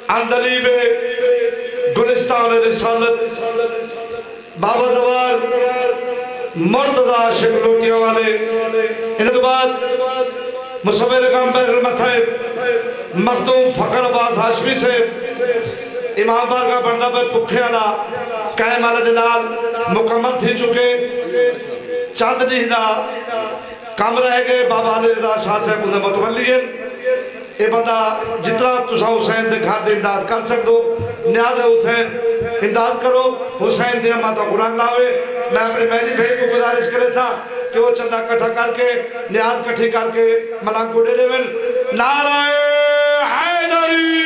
اندلیب گلستان رسالت بابا زوار مرتضی عاشق لوٹیاں والے انہوں بعد مصور رقم بحر المطحب مخدوم فخر عباس ہاشمی سے امام بارگاہ بندہ پر پکھے آنا قائم آلہ دلال مکمل تھی چکے چاندنی دا کام رہ گئے بابا علی رضا شاہ صاحب انہیں متولی ہیں اے بندہ جتنا تسا حسین دے گھر دے امداد کر سکتو نیاز ہے حسین امداد کرو حسین دے ماتا قرآن لاوے میں اپنے بہنی بھائی کو گزارش کرے تھا کہ وہ چندہ کٹھا کر کے نیاز کٹھی کر کے ملانگ کو ڈیلے من نعرہ حیدری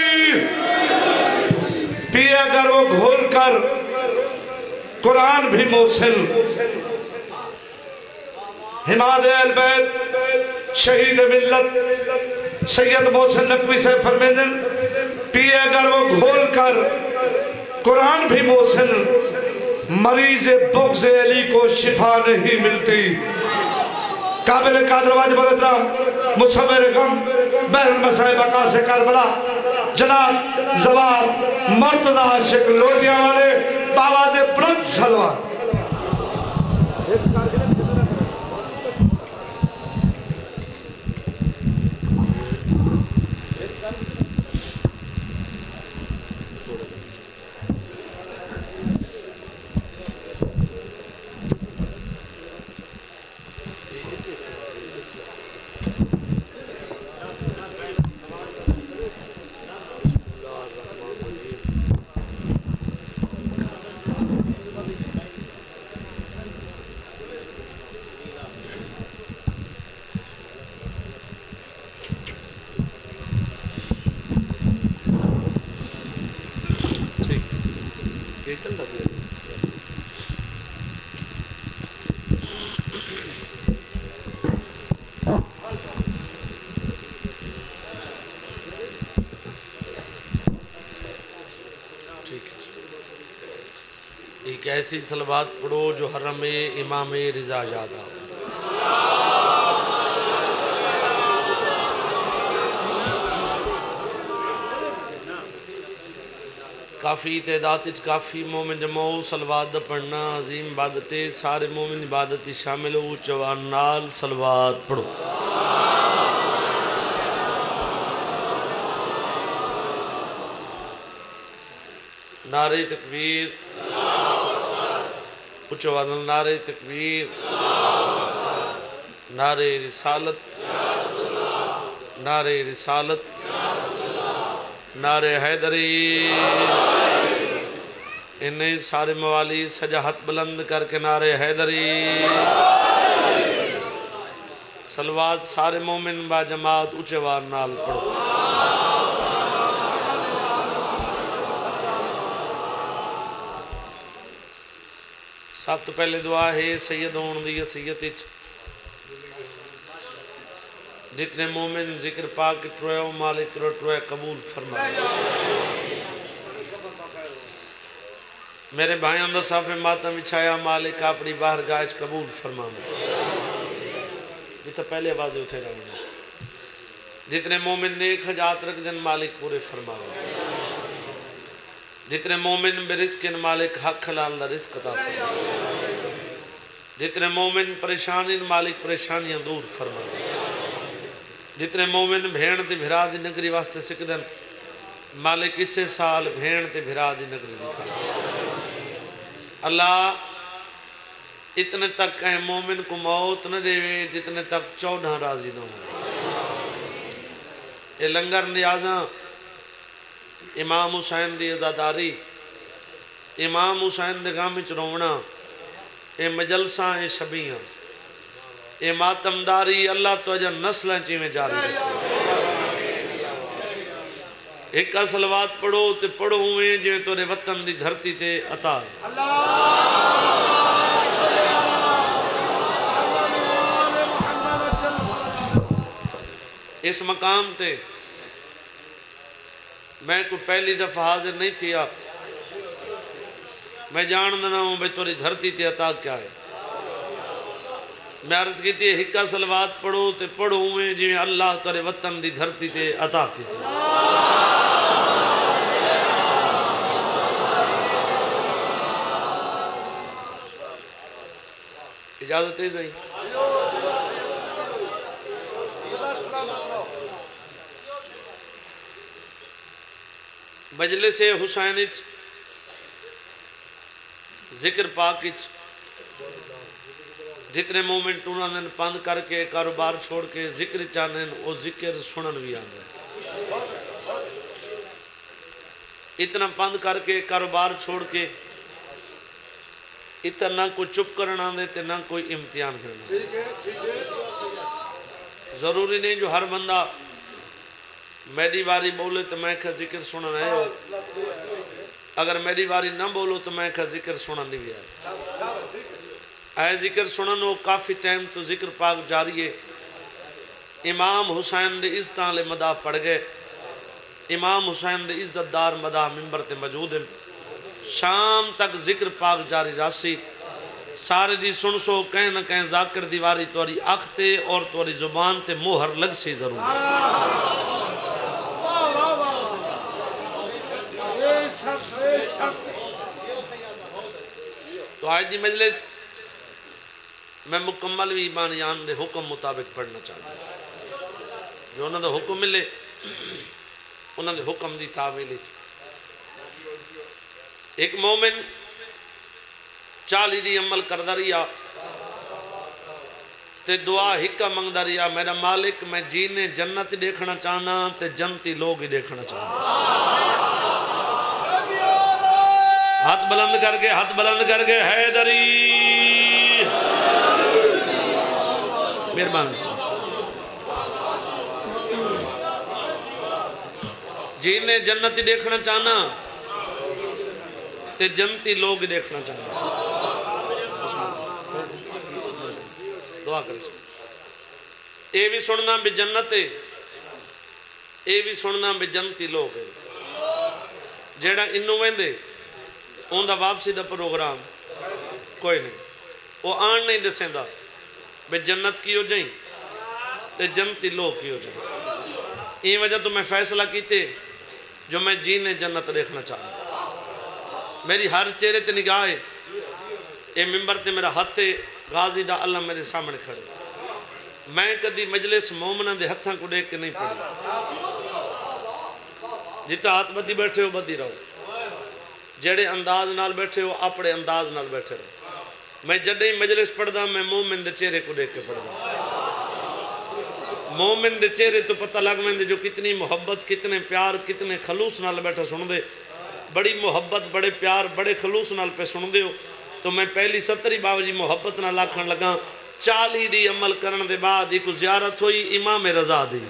پیے اگر وہ گھول کر قرآن بھی موسل حماد اہل بیت شہید ملت سید محسن نقوی سے فرمیدن پیے اگر وہ گھول کر قرآن بھی موسل مریض بغض علی کو شفا نہیں ملتی قابل قادر واجب الاحترام مصور غم بحر المصائب عکاس کربلا جناب زوار مرتضی عاشق لوٹیاں والے باواز بلند سلوات ایک ایسی صلوات پڑھو جو حرم امام رضا یاد آؤ کافی تعداد کافی مومن جمعو صلوات پڑھنا عظیم عبادت سارے مومن عبادت شامل ہو چوان نال صلوات پڑھو نعرہ تکبیر اچھوان نعرہ تکبیر نعرہ رسالت نعرہ رسالت نعرہ حیدری انہیں سارے موالی سجاحت بلند کر کے نعرہ حیدری صلوات سارے مومن با جماعت اچھوان نال پڑھو سب تو پہلے دعا ہے سید ہون دی حیثیت جتنے مومن ذکر پاک ٹروئے و مالک ٹروئے قبول فرمائے میرے بھائیوں دا صاف ماتم بچھایا مالک اپنی باہر گاہج قبول فرمائے جتنے پہلے آواز اٹھے رہا جتنے مومن نیک حجات رکھ دن مالک پورے فرمائے جتنے مومن برزقن مالک حق حلال دا رزق عطا فرمائے جتنے مومن پریشانی مالک پریشانیاں دور فرمائے جتنے مومن بھین تے بھرا دی نگری واسطے سکدن مالک اسے سال بھین تے بھرا دی نگری دکھا اللہ اتنے تک اے مومن کو موت نہ دے جتنے تک 14 راضی نہ ہو اے لنگر نیازاں امام حسین دی عزاداری امام حسین دے گام وچ رونا اے مجلساں اے شبیاں اے ماتمداری اللہ تو اجا نسلیں چیمیں جاری رکھتے ایک کا صلوات پڑھو تے پڑھو ہوئے جو تورے وطن دی دھرتی تے عطا اس مقام تے میں کو پہلی دفعہ حاضر نہیں تھی آپ میں جاندنا ہوں بھئی توری دھرتی تے عطا کیا ہے میں عرض کی تھی ہکا صلوات پڑھو تے پڑھو ہوئے جو اللہ تورے وطن دی دھرتی تے عطا کی اجازت ہے صحیح مجلس حسین ذکر پاک جتنے مومنٹ انہوں نے بند کر کے کاروبار چھوڑ کے ذکر چاہنے وہ ذکر سنن بھی آتا ہے اتنا بند کر کے کاروبار چھوڑ کے اتنا کوئی چپ کرنا دے تے نہ کوئی امتحان کرنا ضروری نہیں جو ہر بندہ میری باری بولے تو میں کہا ذکر سنن ہے اگر میری باری نہ بولو تو میں کہا ذکر سنن نہیں بھی ہے ذکر سنن وہ کافی ٹائم تو ذکر پاک جاری ہے امام حسین دے عزتاں لے مداح پڑھ گئے امام حسین دے عزت دار مداح ممبر تے موجود ہیں شام تک ذکر پاک جاری راسی سارے دی سن سو کہیں نہ کہیں ذاکر دیواری تواری اکھ تے اور تواری زبان تے موہر لگ سی ضرور تو آج دی مجلس میں مکمل بھی ایمانیان دے حکم مطابق پڑھنا چاہتا ہوں جو انہوں نے حکم ملے انہوں نے حکم دی تعویلی ایک مومن 40 دی عمل کردہ رہیا تے دعا ہکا منگدہ رہیا میرا مالک میں جینے جنت دیکھنا چاہنا تے جنتی لوگ ہی دیکھنا چاہنا ہاتھ بلند کر کے حیدری مہربانی سے جینے جنت دیکھنا چاہنا تے جنتی لوگ دیکھنا چاہنا دعا کریں اے بھی سننا بھی جنت ہے اے بھی سننا بھی جنتی لوگ ہے جیڑا انہوں ویندے ان دا واپسی دا پروگرام کوئی نہیں وہ آن نہیں دسیں دا بے جنت کی ہو جائیں تے جنتی لوگ کی ہو جائیں این وجہ تو میں فیصلہ کیتے جو میں جینے جنت دیکھنا چاہتا میری ہر چہرے تے نگاہ ہے اے ممبر تے میرا ہاتھ ہے غازی دا اللہ میرے سامنے کھڑے میں کدی مجلس مومنہ دے ہتھاں کو دیکھ کے نہیں پڑھا جتا ہاتھ بدی بیٹھے ہو بدی رہو جڑے انداز نال بیٹھے ہو اپنے انداز نال بیٹھے رہو میں جڑے مجلس پڑھ دا میں مومن دے چہرے کو دیکھ کے پڑھ دا مومن دے چہرے تو پتہ لگ میں دے جو کتنی محبت کتنے پیار کتنے خلوص نال بیٹھا سن دے بڑی محبت بڑے پیار بڑے خلوص نال پہ سن دے ہو تو میں پہلی 70 باوجی محبت نال آکھن لگا 40 دی عمل کرن دے بعد ایک زیارت ہوئی امام رضا دی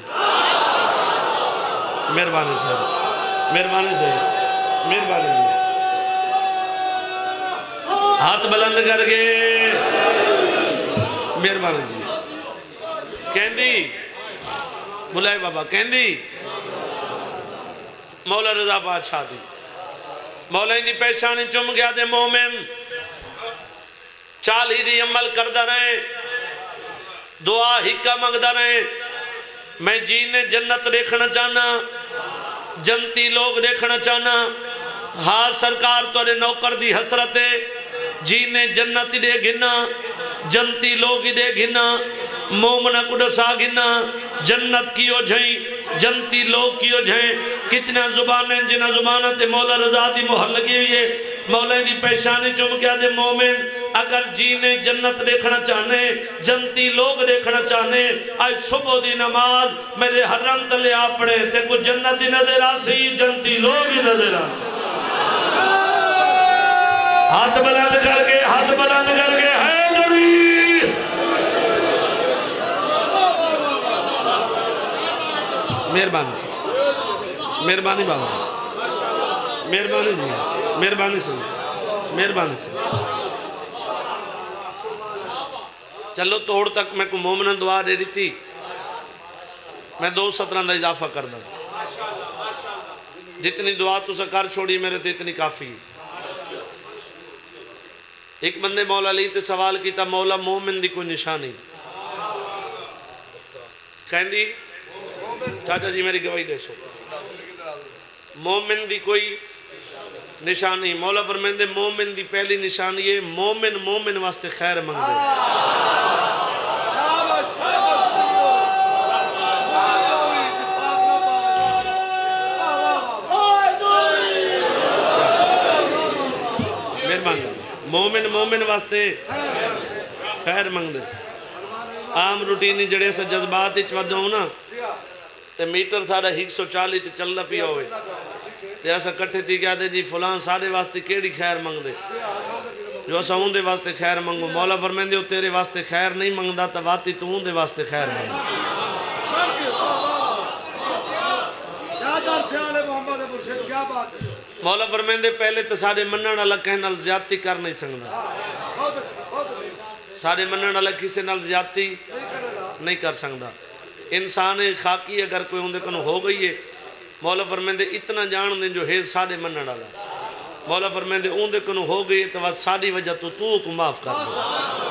مہربانی صاحب مہربانی صاحب مہربانی جی ہاتھ بلند کر کے مہربانی جی کہندی بلائے بابا کہندی مولا رضا بادشاہ دی مولا دی پہچانی چم گیا دے مومن 40 دی عمل کردہ رہے دعا ہکا منگدہ رہے میں جینے جنت دیکھنا چاہنا جنتی لوگ دیکھنا چاہنا ہاں سرکار توڑے نوکر دی حسرت ہے جینے جنت دے گھنا جنتی لوگ دے گھنا مومنہ کو ڈسا گھنا جنت کی ہو جائیں جنتی لوگ کی ہو جائیں کتنا زبانیں جنہ زبانہ تے مولا رضا دی محل لگی ہوئی ہے مولا دی پیشانی چم کیا دے مومن اگر جینے جنت دیکھنا چاہنے جنتی لوگ دیکھنا چاہنے آج صبح دی نماز میرے حرم تلے آپڑے تے کو جنت دی نظر آسی جنتی لوگ ہی نظر آسی ہاتھ بلند کر کے حیدری مہربانی سے مہربانی بابا مہربانی جی مہربانی سے مہربانی سے چلو توڑ تک میں کو مومنہ دعا دے دی تھی میں 2 سطران دا اضافہ کر دا جتنی دعا تو سکار چھوڑی میرے تے اتنی کافی ایک بندے مولا علی تے سوال کیتا مولا مومن دی کوئی نشانی کہندی چاچا جی میری گواہی دے سو مومن دی کوئی نشانی مولا فرمیندے مومن دی پہلی نشانی ہے مومن مومن واسطے خیر منگدے مومن مومن واسطے خیر منگدے عام روٹینی جڑے سے جذبات اچ ودوں نا تے میٹر سارا 140 تے چلدا پیا ہوئے تے اسا کٹھے تھی کہتے جی فلان سارے واسطے کیڑی خیر منگدے جو اسا اون دے واسطے خیر منگو مولا فرمیندے او تیرے واسطے خیر نہیں منگدا تے واتی تو اون دے واسطے خیر منگ مولا فرمیندے پہلے تو سارے منن والا کہن نال زیادتی کر نہیں سکدا سارے منن والا کسے نال زیادتی نہیں کر سکدا انسان خاکی اگر کوئی اندے کنو ہو گئی ہے مولا فرمیندے اتنا جان دیں جو ہے سارے منن والا مولا فرمیندے اندے کنو ہو گئی ہے تو بات ساری وجہ تو کو معاف کر دے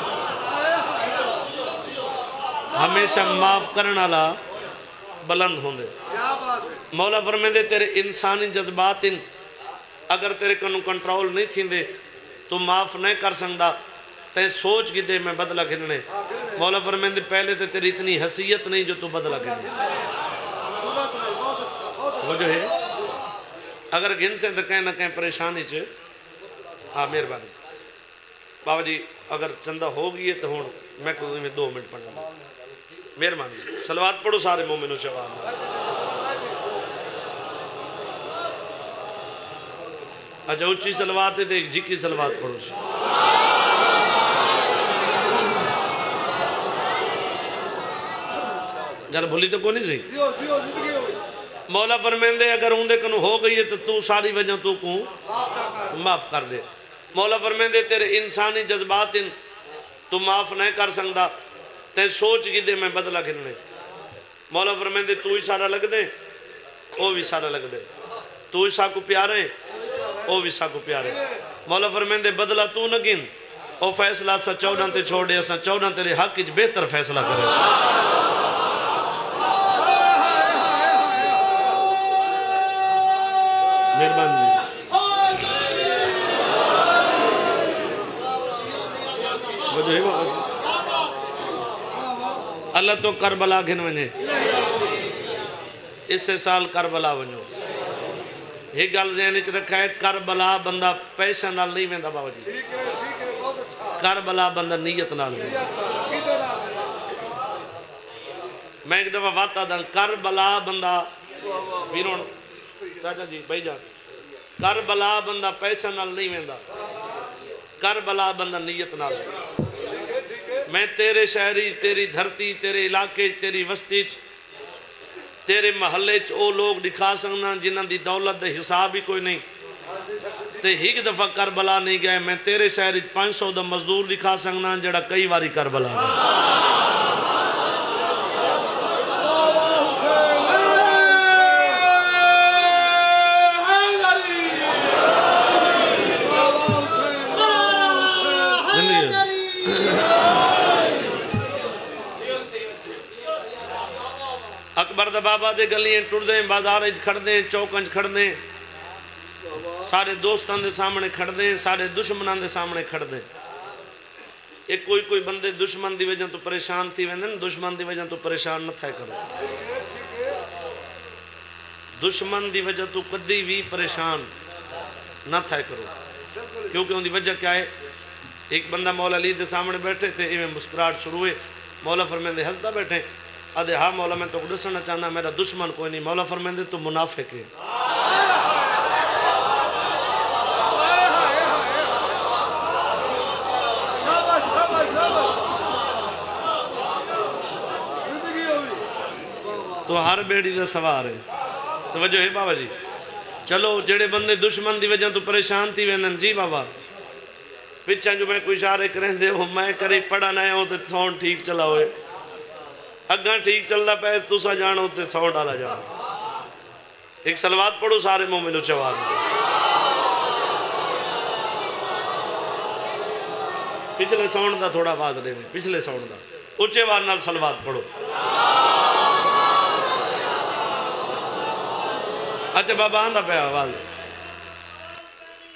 ہمیشہ معاف کرنا والا بلند ہوندے مولا فرمیندے تیرے انسانی جذبات اگر تیرے کنو کنٹرول نہیں تھی دے تو معاف نہیں کر سکتا تے سوچ کی دے میں بدلہ گھننے مولا فرمیندے پہلے تے تیری اتنی حیثیت نہیں جو تو بدلہ گھننے وہ جو ہے اگر گھن سے تو کہیں نہ کہیں پریشانی چھے مہربانی بابا جی اگر چندہ ہو گئی ہے تو ہون میں کوئی میں 2 منٹ پڑھنا مہربانی صلوات پڑھو سارے مومنوں شوال اچھا اچھی صلوات ہے دیکھ جی کی صلوات پڑھو جانا بھولی تو کونی سی مولا فرمیندے اگر اندے کنو ہو گئی ہے تو ساری وجہ تو کو معاف کر دے مولا فرمیندے تیرے انسانی جذبات تو معاف نہیں کر سکتا تے سوچ کی دے میں بدلہ گھننے مولا فرمیندے تو ہی سارا لگ دے او بھی سارا لگ دے تو ہی سا کو پیارے او بھی سا کو پیارے مولا فرمیندے بدلہ تو نہ گن او فیصلہ سا 14 تے چھوڑ دے سا 14 تیرے حق کچھ بہتر فیصلہ کرے مہربان جی اللہ تو کربلا گھن ونے اس سے سال کربلا ونو ایک گل ذہن وچ رکھا ہے کربلا بندہ پیسہ نال نہیں ویندا بابا جی کربلا بندہ نیت نال میں ایک دفعہ واتا دا کربلا بندہ ویرون چاچا جی بھائی جان کربلا بندہ پیسہ نال نہیں ویندا کربلا بندہ نیت نال میں تیرے شہری تیری دھرتی تیرے علاقے تیری وسطی تیرے محلے او لوگ دکھا سکنا جنہاں دی دولت دے حساب ہی کوئی نہیں تے ایک دفعہ کربلا نہیں گئے میں تیرے شہری 500 دا مزدور دکھا سکنا جڑا کئی واری کربلا گئے اکبر دا بابا دے گلیاں ٹر دیں بازار کھڑ دیں چوکن کھڑ دیں سارے دوستان دے سامنے کھڑ دیں سارے دشمنان دے سامنے کھڑ دیں ایک کوئی بندے دشمن دی وجہ تو پریشان تھی ویندن دشمن دی وجہ تو پریشان نہ تھا کرو دشمن دی وجہ تو کدی بھی پریشان نہ تھا کرو کیونکہ ان دی وجہ کیا ہے ایک بندہ مولا علی دے سامنے بیٹھے تھے ایویں مسکراہٹ شروع ہوئے مولا فرمیندے ہنسدا بیٹھے آدھے ہاں مولا میں تو دسنا چاہنا میرا دشمن کوئی نہیں مولا فرمیندے تو منافق ہے تو ہر بیڑی دا سوار ہے توجہ ہے بابا جی چلو جڑے بندے دشمن دی وجہ تو پریشان تھی وینن جی بابا پچھا جو میں کوئی اشارے کریں دے ہو میں کرے پڑھا نہ ہوں تو ساؤنڈ ٹھیک چلا ہوئے اگاں ٹھیک چلنا پہ تو سا جانو تے ساؤنڈ ڈالا جانا ایک صلوات پڑھو سارے مومنوں چوال پچھلے ساؤنڈ دا تھوڑا آواز دے میں پچھلے ساؤنڈ دا اچھے وار نال صلوات پڑھو اچھا بابا آندہ پہ آواز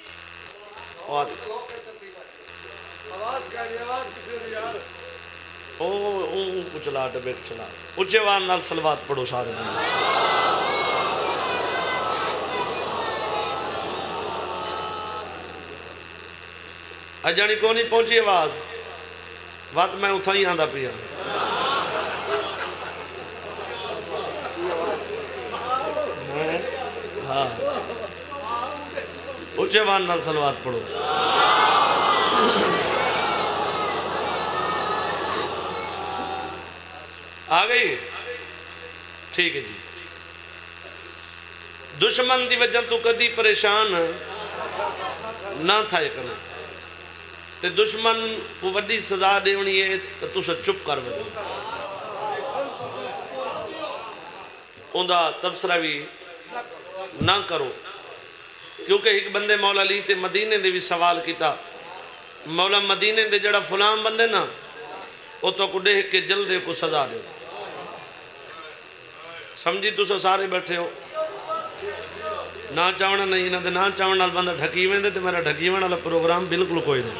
کچھ لا ڈبے چلا اچھے وار نال سلوات پڑھو سارے اجانی کو نہیں پہنچی آواز بات میں اتھا ہی آندہ پیا ہاں اچھے وار نال سلوات پڑھو آ گئی ٹھیک ہے جی دشمن دی وجہ تو کدی پریشان نہ تھا یہ کرنا تے دشمن کو وڈی سزا دیونی ہے تو تُسا چپ کر وجہ اندھا تبصرہ بھی نہ کرو کیونکہ ایک بندے مولا علی تے مدینے دے بھی سوال کیتا مولا مدینے دے جڑا فلان بندے نا وہ تو کو دیکھ کے جلدے کو سزا دے سمجھی تُسا سارے بیٹھے ہو نہ چاونا نہیں نہ نہ چاونا بندہ ڈھکیویں دے تے میرا ڈھکیویں والا پروگرام بالکل کوئی نہیں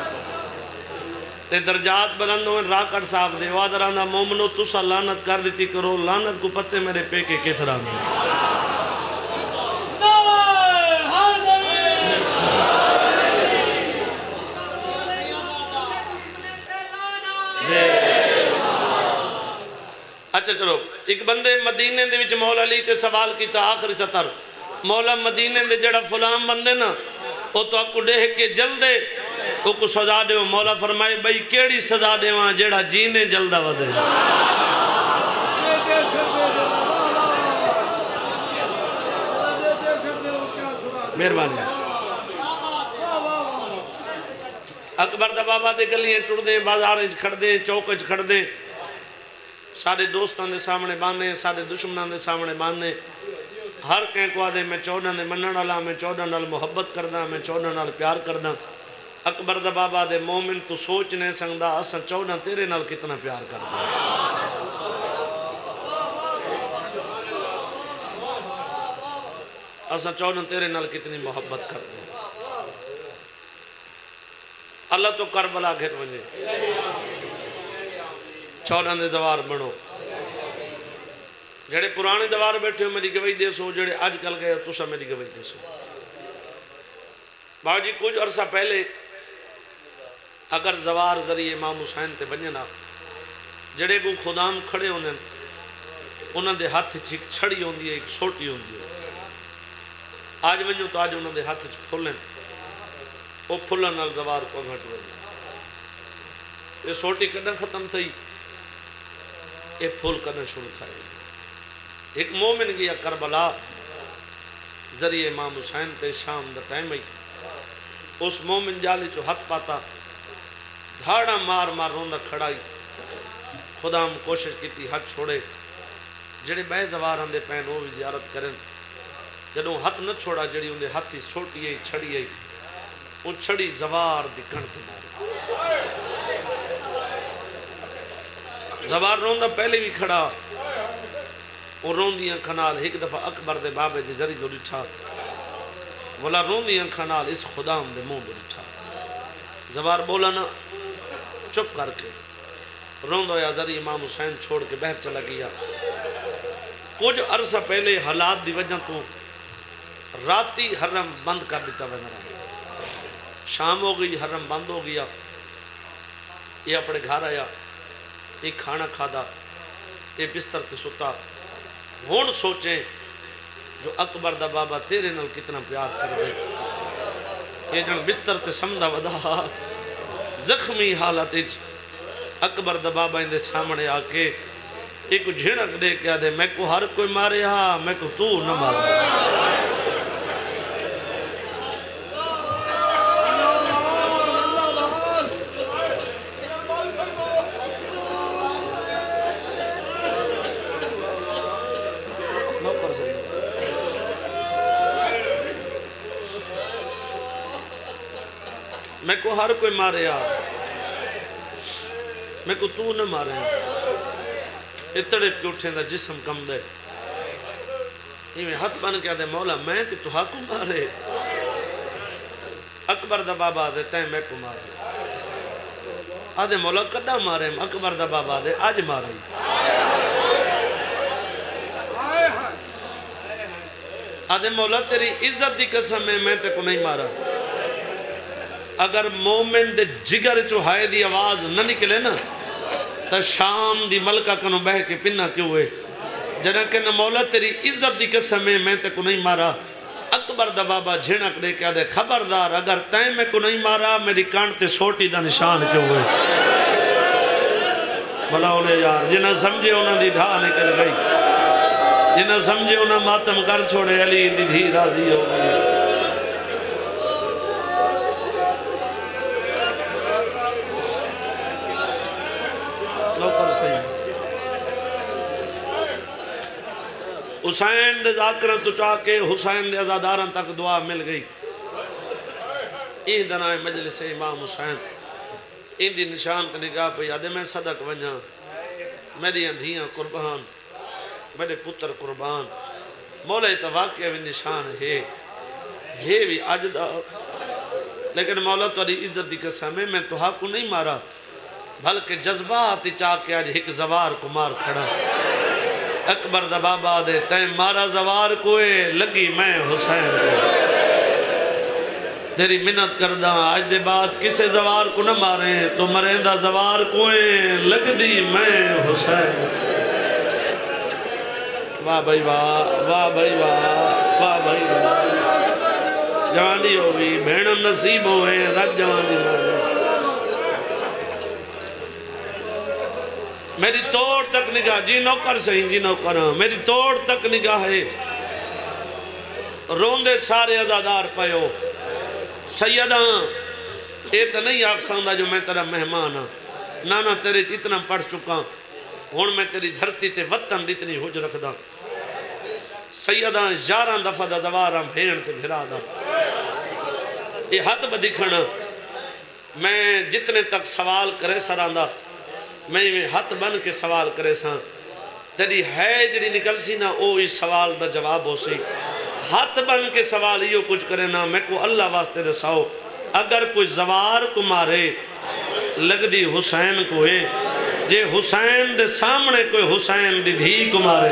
تے درجات بلند ہوئے راکڑ صاحب دے وادرانا مومنو تُسا لانت کر دیتی کرو لانت کو پتے میرے پیکے کتران دے اچھا چلو ایک بندے مدینے دے وچ مولا علی تے سوال کیتا آخری سطر مولا مدینے دے جڑا فلان بندے نا وہ تو آپ کو دیکھ کے جل دے وہ کو سزا دے مولا فرمائے بھئی کیڑی سزا دے وہاں جڑا جینے جلدہ ودے مہربانی اکبر دا بابا دے گلیاں ٹڑ دیں بازار کھڑ دیں چوک کھڑ دیں سارے دوستان دے سامنے بانے سارے دشمنان دے سامنے بانے ہر کہیں کو آدھے میں 14 دے منن والا میں 14 نال محبت کردا میں 14 نال پیار کردا اکبر دا بابا دے مومن تو سوچ نہیں سکدا اساں 14 تیرے نال کتنا پیار کردا اساں 14 تیرے نال کتنی محبت کردا اللہ تو کربلا گھر ونجے 14 دے دوار بنو جڑے پرانے دوار بیٹھے ہو میری گواہی دے سو جڑے آج کل گئے تُسا میری گواہی دے سو بابا جی کچھ عرصہ پہلے اگر زوار ذریعے امام حسین تے بنجنا جڑے کو خدام کھڑے ہونے انہوں دے ہاتھ چھک چھڑی ہوندی ہے ایک سوٹی ہوندی ہے آج بنجو تو آج انہوں دے ہاتھ چھک پھولیں وہ پھولن نال زوار کو گھٹ بنجو یہ سوٹی کرنا ختم تھی یہ پھول کرنا شروع تھا ایک مومن گیا کربلا ذریعے امام حسین تے شام دا ٹائم آئی اس مومن جالی چو ہاتھ پاتا دھاڑا مار مار روندہ کھڑائی خدا ہم کوشش کی تھی ہاتھ چھوڑے جڑے بے زوار اندے پین وہ بھی زیارت کریں جدوں ہاتھ نہ چھوڑا جڑی اندے ہاتھی سوٹی آئی چھڑی آئی ان چھڑی زوار دی کنٹ مارے زوار روندہ پہلے بھی کھڑا اور روندیاں کھنال ایک دفعہ اکبر دے بابے دے ذریعے دو ڈٹھا بولا روندیاں کھنال اس خدام دے منہ دو ڈٹھا زوار بولا نا چپ کر کے روندو یا ذریعے امام حسین چھوڑ کے بہر چلا گیا کچھ عرصہ پہلے حالات دی وجہ تو راتی حرم بند کر دیتا بنا رہا شام ہو گئی حرم بند ہو گیا یہ اپنے گھر آیا ایک کھانا کھادا یہ بستر تے ستا ہون سوچیں جو اکبر دا بابا تیرے نال کتنا پیار کر دے یہ جن بستر تے سمدہ ودا زخمی حالت اکبر دا بابا اندے سامنے آکے ایک جھنک دے کیا دے میں کو ہر کوئی مارے ہاں میں کو تو نہ مارے میں کو ہر کوئی مارے آ میں کو تو نہ مارے اتڑے پہ اٹھیں دا جسم کم دے یہ میں ہاتھ بن کیا دے مولا میں کہ تو ہاں کو مارے اکبر دا بابا دے تین میں کو مارے آدھے مولا کدہ مارے اکبر دا بابا دے آج مارے آدھے مولا تیری عزت دی قسم میں تے کو نہیں مارا اگر مومن دے جگر چوہائے دی آواز نہ نکلے نا تا شام دی ملکہ کنو بہ کے پنہ کیوں ہوئے جنہ کہ نہ مولا تیری عزت دی قسم میں تے کو نہیں مارا اکبر دا بابا جھنک دے کیا دے خبردار اگر تین میں کو نہیں مارا میری کانٹ تے سوٹی دا نشان کیوں ہوئے بھلا انہیں یار جنہ سمجھے انہوں دی ڈھا نکل گئی جنہ سمجھے انہوں ماتم کر چھوڑے علی دی دھی راضی ہو گئی حسین دے ذاکرن تو چاہ کے حسین دے ازادارن تک دعا مل گئی این دنائے مجلس امام حسین این دی نشان کا نگاہ پہ یادے میں صدق ونجا میری اندھیاں قربان میرے پتر قربان مولا اتواقع بھی نشان ہے بھی عجدہ لیکن مولا تو علی عزت دی قسم میں تو حق کو نہیں مارا بلکہ جذبات چاہ کے آج ایک زوار کو مار کھڑا اکبر دا بابا دے تین مارا زوار کوئے لگی میں حسین کو تیری منت کردہ آج دے بعد کسے زوار کو نہ ماریں تو مرندہ زوار کوئے لگ دی میں حسین واہ بھائی واہ واہ بھائی واہ واہ بھائی واہ جوانی ہوگی بھینم نصیب ہوئے رکھ جوانی ہوگی میری توڑ تک نگاہ جی نوکر سہیں جی نوکر ہاں میری توڑ تک نگاہ ہے روندے سارے عزادار پہو سیدہ اے تو نہیں آگ ساندہ جو میں تیرا مہمان ہاں نانا تیرے اتنا پڑھ چکا ہون میں تیری دھرتی تے وطن دیتنی حج رکھ دا سیدہ 11 دفعہ دا دوارا بھین تے بھرا دا یہ حد بدکھنا میں جتنے تک سوال کرے سراندہ میں ہاتھ بن کے سوال کرے ساں تیری ہے جڑی نکل سی نا او اس سوال دا جواب ہو سی ہاتھ بن کے سوال یہ کچھ کرے نا میں کو اللہ واسطے رساؤ اگر کوئی زوار کو مارے لگ دی حسین کو ہے جے حسین دے سامنے کوئی حسین دی دھی کو مارے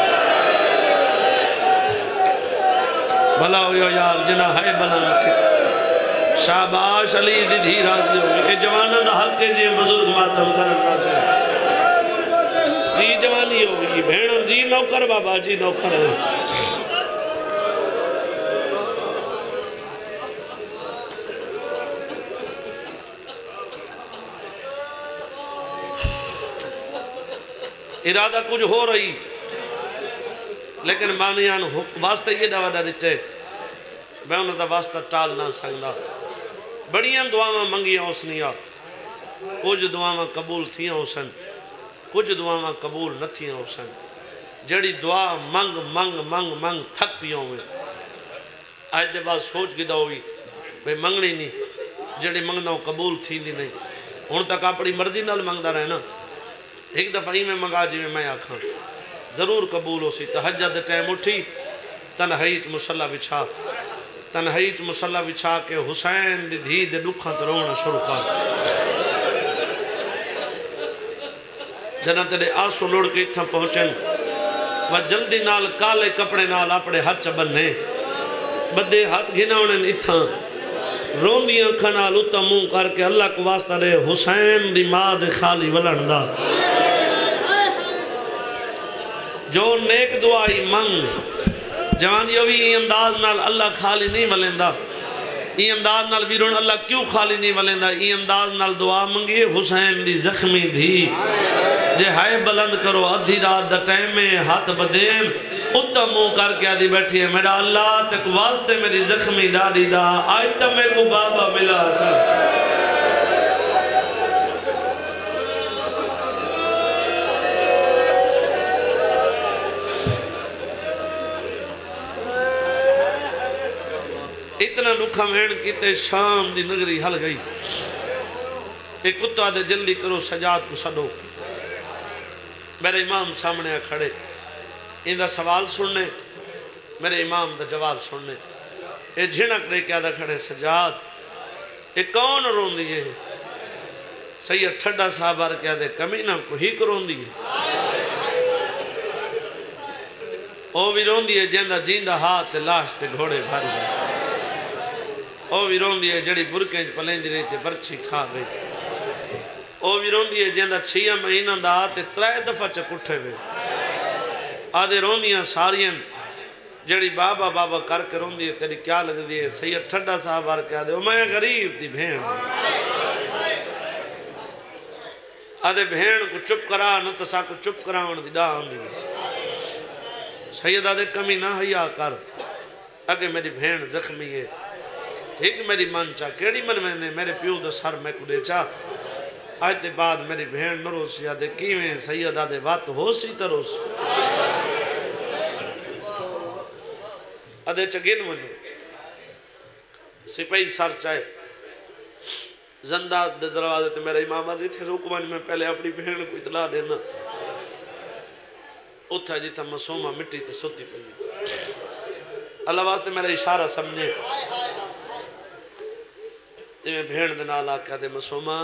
بھلا ہوئے یار جنہ ہے بلا کے شاباش علی دی دھی راضی ہوگی اے جوانہ دا حق ہے جی بزرگ ماتم کرنا جی جوانی ہوگی بھینوں جی نوکر بابا جی نوکر ارادہ کچھ ہو رہی لیکن مانیان واسطہ یہ دعویٰ دیتے میں انہوں دا واسطہ ٹال نہ سکتا بڑیاں دعاواں منگیاں اس نیا کچھ دعاواں قبول تھیاں اسن کچھ دعاواں قبول نہ تھیاں اسن جڑی دعا منگ منگ منگ منگ تھک پیوں ہوئے آج دے بعد سوچ گدا ہوئی بھئی منگنی نہیں جڑی منگنا قبول تھی نہیں ہون تک اپنی مرضی نال منگدا رہنا ایک دفعہ ہی میں منگا جی میں آکھاں ضرور قبول ہو سی تہجد ٹائم اٹھی تنہائیت مصلح بچھا تنہائیت مصلح بچھا کے حسین دی دھی دے دکھاں تو رونا شروع کر جنہ تیرے آسو لوڑ کے اتھا پہنچن و جلدی نال کالے کپڑے نال اپنے ہاتھ بننے بدے ہاتھ گھناؤنے اتھا روندیاں کھنال اتا منہ کر کے اللہ کو واسطہ دے حسین دی ماں دے خالی ولندہ جو نیک دعائی منگ جوانی ہوئی یہ انداز نال اللہ خالی نہیں ملیندہ یہ انداز نال بیرون اللہ کیوں خالی نہیں ملیندہ یہ انداز نال دعا منگی حسین دی زخمی دھی جے ہائے بلند کرو ادھی رات دا ٹائم میں ہاتھ بدین اتنا منہ کر کے آدھی بیٹھی ہے میرا اللہ تک واسطے میری زخمی دادی دا آج تک میں کو بابا ملا چل اتنا لکھا مہن کیتے شام دی نگری حل گئی ایک کتا دے جلدی کرو سجاد کو سڈو میرے امام سامنے کھڑے ان دا سوال سننے میرے امام دا جواب سننے اے جھنک رہے کیا دا کھڑے سجاد یہ کون رون دیئے سید ٹھڈا صاحب آر کیا دے کمینہ کو ہی کرون دیئے او بھی رون دیئے جیندہ جیندہ ہاتھ لاش تے گھوڑے بھر گئے او بھی رون دیئے جڑی برکیں پلیں دی رہی تے برچی کھا گئی او بھی رون دیئے جیندہ 6 مہینہ دا آتے 3 دفعہ چکٹھے ہوئے آدھے رون دیاں ساریاں جڑی بابا بابا کر کے رون دیئے تیری کیا لگ دیئے سید ٹھڈا صاحب آر کیا دے میں غریب دی بھین آدھے بھین کو چپ کرا نتسا کو چپ کرا دی ڈان دیئے سید آدھے کمی نہ حیاء کر اگے میری بھین زخمی ہے ایک میری من چاہ کیڑی من میں نے میرے پیو دا سر میں کو دے چاہ آج دے بعد میری بھین نہ روسی آدھے کیویں سید آدھے بات ہو سی تروس آدھے چگین منو سپاہی سر چاہے زندہ دے دروازے تے میرے امام آدھے تھے رکوان میں پہلے اپنی بہن کو اطلاع دینا اتھا جی تھا مسومہ مٹی تے سوتی پئی اللہ واسطے میرا اشارہ سمجھے جی میں بہن دے نال آکھا دے مسومہ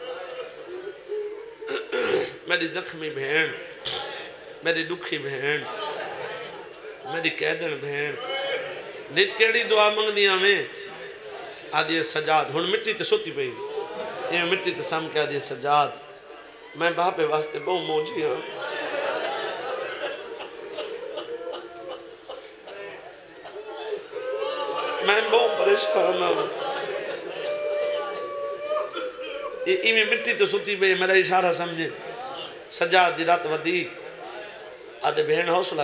میری زخمی بہن میری دکھی بہن میری قیدن بہن نیت کیڑی دعا منگ دیا میں آدھی سجاد ہون مٹی تے سوتی پئی یہ مٹی تے سام کے آدھی سجاد میں باپے واسطے بہو موجی ہاں میں بہو پریشان ہوں یہ مٹی تے سوتی پئی میرا اشارہ سمجھے سجاد دی رات ودی آدھے بہن حوصلہ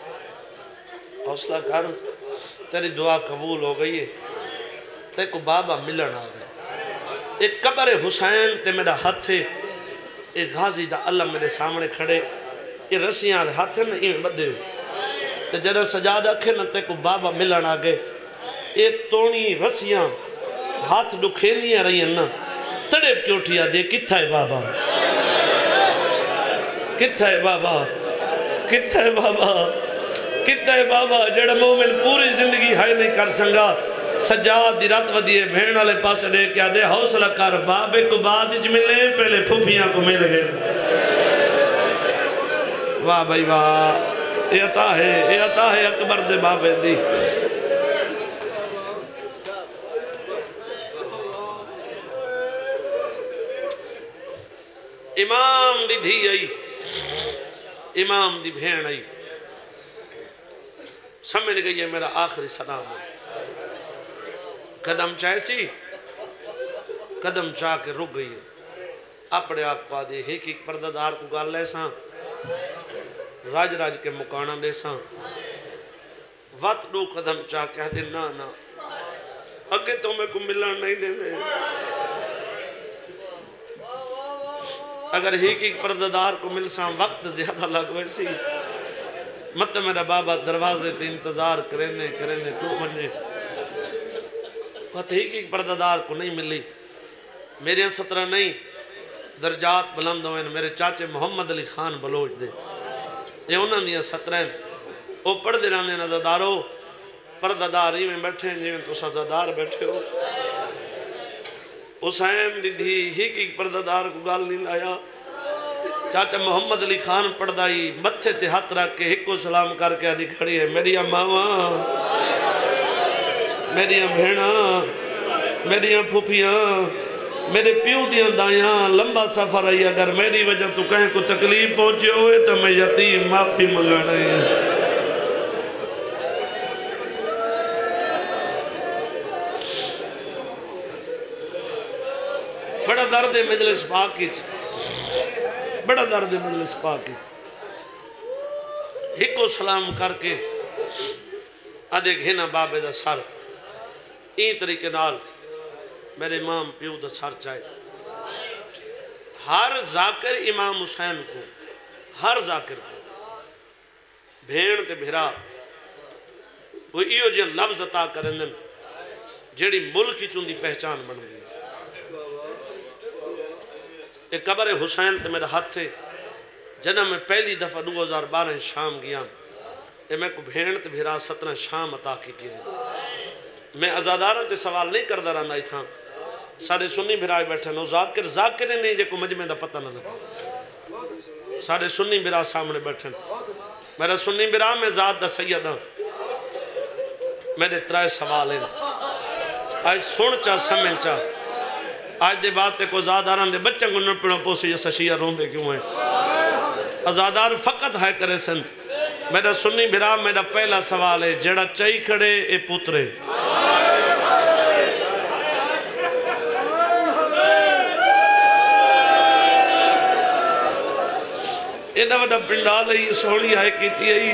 کر تیری دعا قبول ہو گئی ہے تے کو بابا ملن آ گئے ایک قبر حسین تے میرا ہاتھ ہے ایک غازی دا اللہ میرے سامنے کھڑے یہ رسیاں ہاتھ ہے نا یہ بدے ہوئے تے جڑا سجاد اکھے نا تے کو بابا ملن آ گئے یہ تونی رسیاں ہاتھ دکھینیاں رہی ہیں نا تڑے کیوں اٹھیا دے کتھا ہے بابا کتھا ہے بابا کتھا ہے بابا کتھا ہے بابا جڑا مومن پوری زندگی ہائے نہیں کر سنگا سجاد دی رات ودیے بھین والے پاس لے کیا دے حوصلہ کر بابے کو بعد اج ملے پہلے پھوپیاں کو مل گئے واہ بھائی واہ یہ عطا ہے اکبر دے بابے دی امام دی دھی آئی امام دی بھین آئی سمجھ گئی ہے میرا آخری سلام ہے قدم چاہے سی قدم چاہ کے رک گئی ہے اپنے آپ کو آدھے ایک پردہ دار کو گال لے ساں راج راج کے مکانہ لے ساں وقت دو قدم چاہ کے آدھے نا اگے تو میں کو ملان نہیں دے دے اگر ایک پردہ دار کو مل ساں وقت زیادہ لگوے سی مت میرا بابا دروازے تے انتظار کرنے تو بنے وقت ایک پردہ دار کو نہیں ملی میرے 17 نہیں درجات بلند ہوئے میرے چاچے محمد علی خان بلوچ دے یہ انہوں نے 17 وہ پڑھ دے رہنے نظردارو پردہ دار ہی میں بیٹھے ہیں جی میں تو سزادار بیٹھے ہو حسین دی دھی ایک پردہ دار کو گال نہیں لایا چاچا محمد علی خان پڑھدائی متھے تے ہاتھ رکھ کے ایک کو سلام کر کے آدھی کھڑی ہے میری ماما میری بھیڑا میری پھوپیاں میرے پیو دیاں دائیاں لمبا سفر آئی اگر میری وجہ تو کہیں کو تکلیف پہنچے ہوئے تو میں یتیم معافی منگا رہی ہیں بڑا درد مجلس پاکی بڑا درد مجلس پاکی ایک کو سلام کر کے آدھے گھینا بابے دا سر این طریقے نال میرے امام پیو دا سر چاہے ہر ذاکر امام حسین کو ہر ذاکر کو بھین تے بھرا وہ ایو جن لفظ عطا کرندن جیڑی ملکی چوندی پہچان بن گئی ایک قبر حسین تے میرا ہاتھ تھے جنہ میں پہلی دفعہ 2012 شام گیا یہ میں کو بھین تے بھرا 17 شام عطا کی تھی میں ازاداروں تے سوال نہیں کردہ رہنا ہی تھا سارے سنی بھرائے بیٹھے نو ذاکر ذاکر نہیں جے کو مجمع دا پتہ نہ لگا سارے سنی بھرا سامنے بیٹھے میرا سنی بھرا میں ذات دا سید ہاں میرے ترائے سوال ہیں آج سن چاہ سمن چاہ آج دے باتیں کو زاداران دے بچوں کو نہ پڑھا پوسی جیسا شیعہ روندے کیوں ہیں ازادار فقط ہے کرے سن میرا سنی بھرا میرا پہلا سوال ہے جڑا چاہی کھڑے اے پوترے ایدہ وڈا پنڈال ہے سوڑی آئے کیتی ہے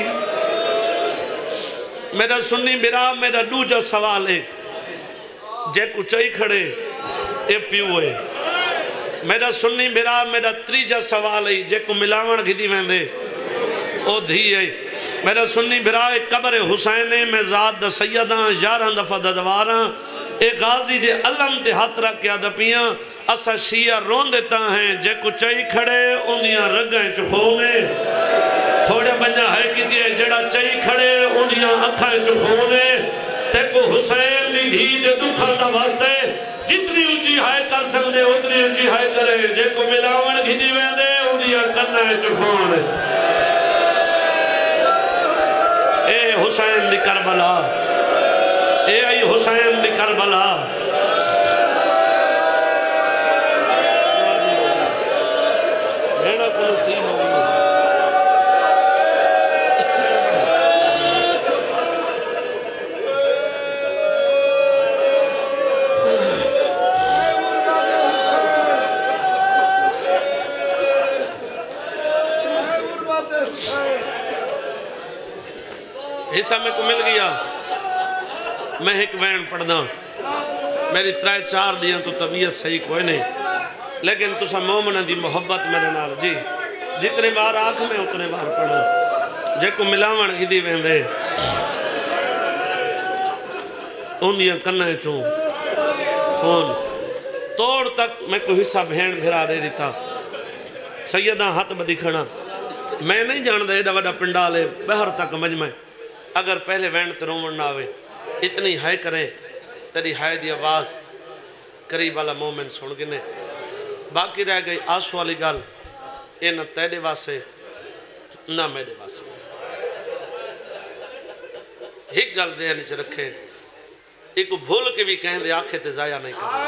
میرا سنی بھرا میرا دوجہ سوال ہے جے کو چاہی کھڑے اے پیو ہے میرا سنی بھرا میرا تریجہ سوال ہے جے کو ملاوڑ گھدی ویندے او دھی ہے میرا سنی بھرا ایک قبر حسین میں ذات دا سیداں یاران دفعہ دواراں ایک غازی دے علم دے ہاتھ رکھ کے آدھپیاں اسا شیعہ رون دیتا ہیں جے کو چاہی کھڑے اندیاں رگائیں چکھونے تھوڑے بنجا ہے کی دیئے جڑا چاہی کھڑے اندیاں اکھائیں چکھونے تے کو حسین لی دھی دے دکھا دا واسطے جتنی اونچی ہائے کر سکتے اتنی اونچی ہائے کرے جے کو ملاوڑ گھدی ویندے اندیاں کرنا ہے چکھونے اے حسین دی کربلا اے آئی حسین دی کربلا بھیڑا کو نصیب ہوگی حصہ میں کو مل گیا میں ایک وین پڑھ دا میری ترائے چار دیاں تو طبیعت صحیح کوئی نہیں لیکن تسا مومنہ دی محبت میرے نال جی جتنے بار آنکھ میں اتنے بار پڑھا جے کو ملاوڑ گھدی ویندے اندیاں کرنا چوں خون توڑ تک میں کو حصہ بھین بھرا رہی دیتا سیدہ ہاتھ بدی کھڑا میں نہیں جان دے ایڈا وڈا پنڈالے بہر تک مجمع اگر پہلے وینڈ ترومن نہ آوے اتنی ہائے کریں تیری ہائے دی آواز قریب والا مومن سن گنے باقی رہ گئی آسو والی گل یہ نہ تیرے واسے نہ میرے واسے ایک گل ذہن چ رکھے ایک بھول کے بھی کہیں دے آنکھیں تے ضائع نہیں کریں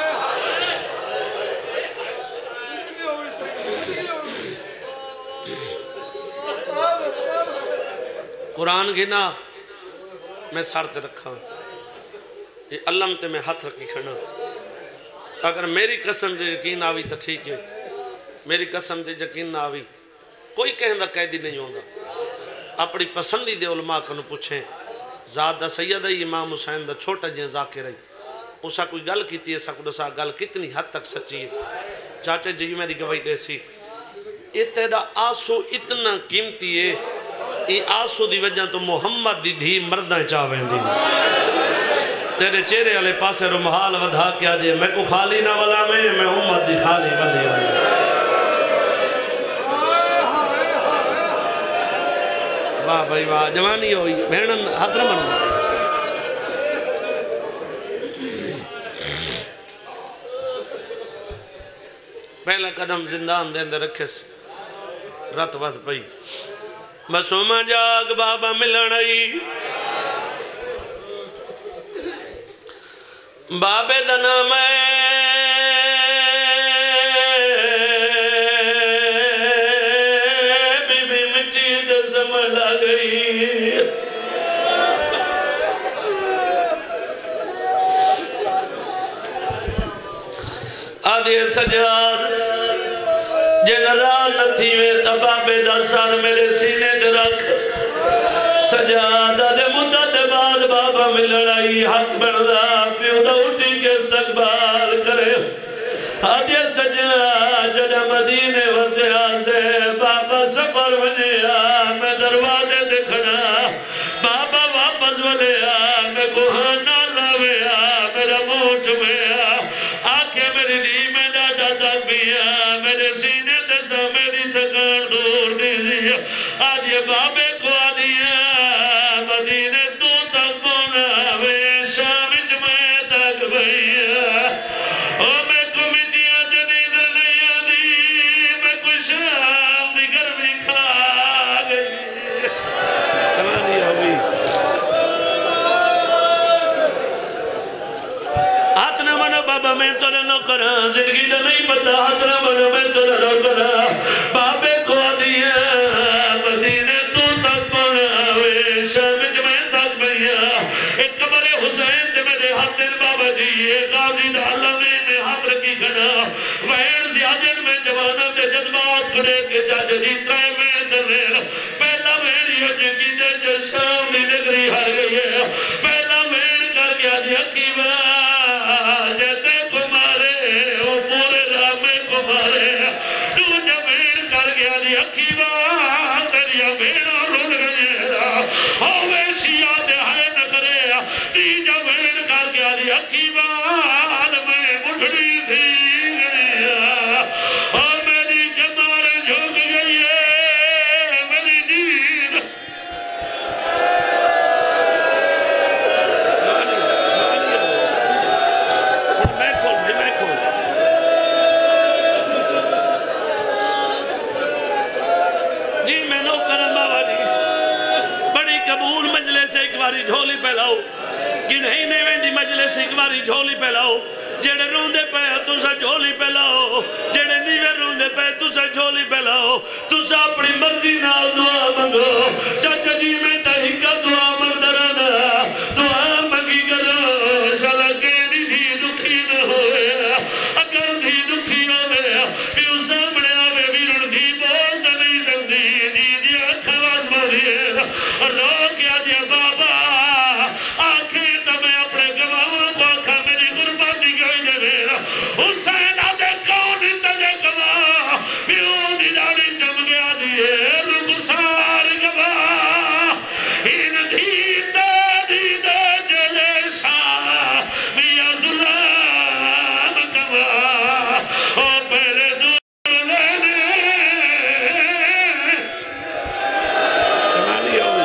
قرآن گھنا میں سار تے رکھا یہ علم تے میں ہاتھ رکھی کھڑا اگر میری قسم دے یقین آوی تو ٹھیک ہے میری قسم دے یقین نہ آوی کوئی کہندہ قیدی نہیں ہوندہ اپنی پسندی دے علماء کنو پوچھیں ذات دا سیدہ امام حسین دا چھوٹا جن ذاکر ہے اسا کوئی گل کیتی ہے سا کوئی گل کتنی حد تک سچی ہے چاچے جی میری گواہی دے سی یہ تیرا آسو اتنا قیمتی ہے یہ آسو دی وجہ تو محمد دی دھی مردیں چاہویں دی تیرے چہرے علی پاسے رو محال ودھا کیا دے میں کو خالی نہ ولا میں امت دی خالی ولی ہوئی واہ بھائی واہ جوانی ہوئی بہنن حضر من پہلا قدم زندان دے اندر رکھے رت ود پئی مسوما جاگ بابا ملن آئی بابے دا نام ہے بی بی مجید سمجھ آ گئی آدھے سجاد جنرال نتھی میں تبابے دا سار میرے سینے دے رکھ سجادہ دے مدد بعد بابا ملن آئی حق بردہ پیو دا اٹھی کے استقبال کرے آدھے سجاد جنہ مدینے وزدہ سے بابا سفر بنے میں دروازے دکھنا بابا واپس بنے میں کوہانا لاوے میرا موٹ میں آکے میری دی میں جاتا تک بھی میرے سینے دسا میری تکان دور دیزی آج یہ بابے کو آدیا مدینے تو تک بونا وے شامج میں تک بھئیا میں کو مٹیاں دے نیندر نہیں آدھی میں کوئی شام دی گرمی کھا گئی کمانی ہوئی ہاتھ نہ منو بابا میں تو نہ کرا زندگی دا نہیں پتا ہاتھ نہ منو میں تو نہ کرا بابے کو دیا مدینے تو تک پڑھاوے شام جمعے تک بھیا ایک قبر حسین تے میرے ہاتھ بابا جی ایک غازی دا اللہ میں ہاتھ رکھی کھنا وین زیادن میں جوانا دے جذبات کرے کے جاج جی ترائے وین در پہلا وین یہ جنگی دے جو شام دی نگری ہر گئی ہے پہلا وین کر گیا جی حکیمہ جیتے کو مارے وہ پورے رامے کو مارے تو جب وین کر گیا جی حکیمہ تیریا وین رول گئی ہے ہوئے شیعہ دے ہائے نہ کرے تیجا وین کر گیا جی حکیمہ میں مٹھڑی تھی اور میری جمال جھوک گئی ہے میری دین میں کھول جی میں نو کرم بابا جی بڑی قبول مجلس ایک باری جھولی پہلاؤ کہ نہیں ویندی مجلس ایک باری جھولی پہلاؤ جڑے روندے پہ تسا جھولی پہلاؤ جڑے نیوے روندے پہ تسا جھولی پہلاؤ تسا اپنی مرضی نال دعا منگو چاچا جی میں تحقیقہ دعا مندرانا دعا منگی کرو چلا کے دی دکھی نہ ہوئے اگر دی دکھی ہوئے پیو سامنے آوے ویرن دی بولتا نہیں سکتی دی اکھواز ماری رو کیا دیا بابا آنکھیں تمہیں اپنے گواہوں کو آکھا میری قربانی گئی دے میرا حسین آدھے کون تجھے گواہ پیو دی داڑی جم گیا دیئے رکسار گواہ ان دیدے جلے شاہ میاں ظلام گواہ او پہلے دور لینے کمالی ہوئی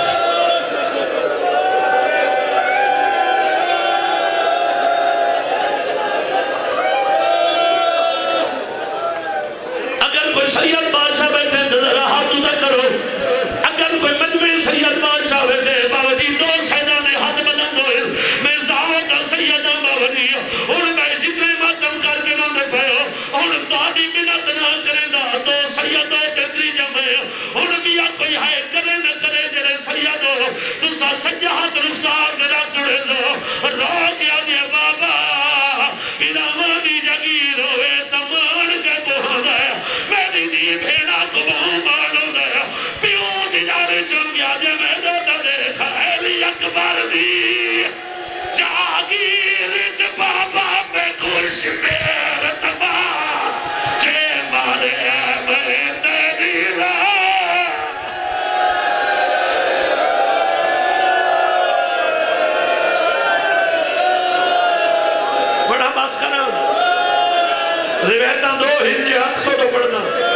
اگر کوئی سید بادشاہ بیٹھے تو ذرا ہاتھ اٹھا کرو اگر کوئی مجمع سید بادشاہ بیٹھے بابا جی دو سیدہ نے ہاتھ بلند ہوئے میں ذات سیدہ بابا جی اور میں جتنے ماتم کر کے نہ دے پہو اور دادی منت نہ کرے دا دو سیدوں کے تریجہ میں اور بیا کوئی ہے کرے نہ کرے جرے سیدوں تو سا سجاہت رخصار میرا سڑے دو رو کیا دیا بابا پیراوانی جگیر ہوئے تمان کے بہان ہے میری دی بھیڑا کو بہوں مانو دے پیو دی جارے چم گیا جے میں دوتا دیکھا ایلی اکبر دی جاگیر جے بابا میں خوش میرے تبا چھے مارے میں تیری راہ بڑا باس کرنا روایتاں دو ہنجے حق سو تو پڑھنا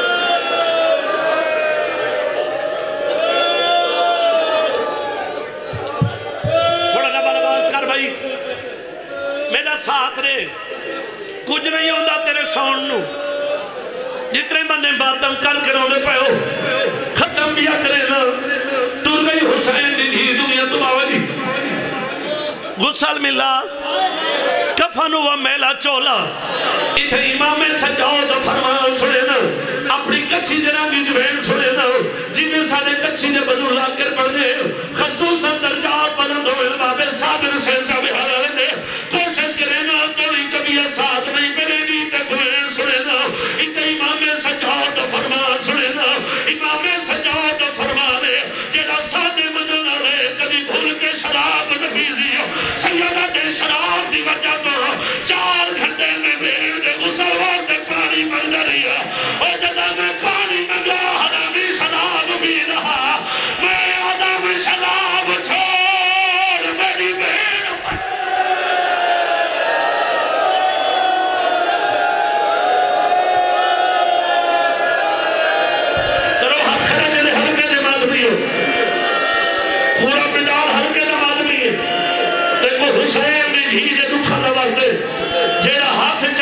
بڑا نبال باس کر بھائی میرا ساتھ رے کچھ نہیں ہوندہ تیرے سون نو جتنے بندے باتم کر کے رونے پہ ہو ختم بیا کرے نا تر گئی حسین دی دنیا تم آوری غسل ملا کفن ہوا میلا چولا اتھے امام سجاد فرمان سنے نا اپنی کچھی جنانگی زبین سنے نا جنہیں سارے کچھی نے بدر ذاکر پڑھ دے خصوصاً درجات بلند ہوئے باب صابر سے صاحب حرارے دے کوشش کرے نا توڑی کبھی ساتھ نہیں ملے گی تکوین سنے نا اتھے امام سجاد فرمان سنے نا امام سجاد فرمانے جیڑا سادے مجھنا رہے کبھی بھول کے شراب نفیزی سیدہ دے شراب دی وجہ تو 4 گھنٹے میں بھیڑ دے غسل وارتے پانی مل رہا اور جدا میں پانی مگا حرامی شراب بھی رہا میں آدم شراب چھوڑ میری بھیڑ کرو حق خرج دے ہلکے دے مادمی ہو پورا پدار ہلکے دے مادمی ہے دیکھو حسین نے ہی دے دکھا نواز دے جیرا ہاتھ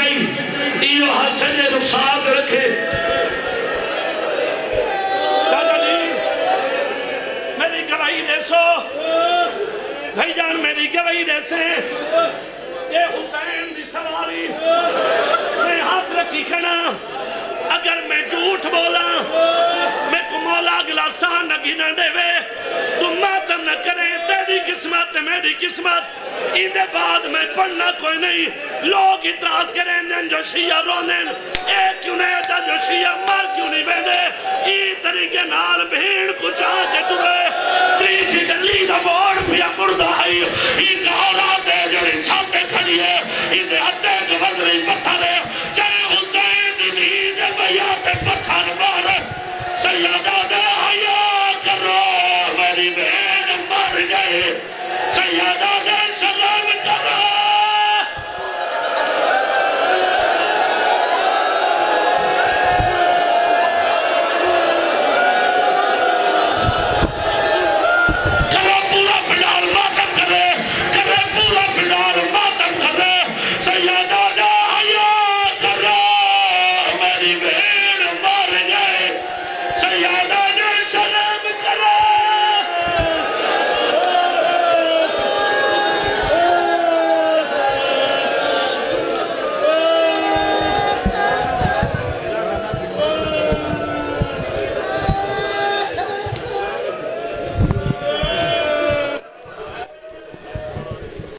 پئی دے سے اے حسین دی سواری میں ہاتھ رکھی کھنا اگر میں جھوٹ بولا میں کو مولا گلاسان نہ گنا دے وے تم ماتم نہ کرے تیری قسمت میری قسمت ایدے بعد میں پڑھنا کوئی نہیں لوگ اتراز کریں دیں جو شیعہ رونیں اے کیوں نہیں دا جو شیعہ مار کیوں نہیں بیندے ای طریقے نال بھیڑ کو چاہ کے ٹورے تریچی گلی دا بوڑ پیا مردہ ہے ای کا اولاد ہے جڑی